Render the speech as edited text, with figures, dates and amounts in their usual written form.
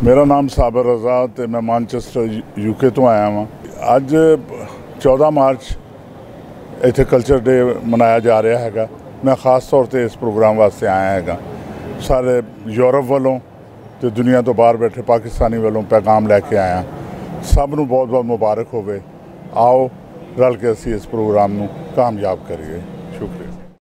मेरा नाम साबर रज़ा तो मैं मैनचेस्टर यूके तो आया हाँ। अज 14 मार्च इत्थे कल्चर डे मनाया जा रहा है। मैं खास तौर पर इस प्रोग्राम वास्ते आया है। सारे यूरोप वालों तो दुनिया तो बाहर बैठे पाकिस्तानी वालों पैगाम लैके आया। सब नूं बहुत बहुत मुबारक होवे। आओ रल के असी इस प्रोग्राम नूं कामयाब करिए। शुक्रिया।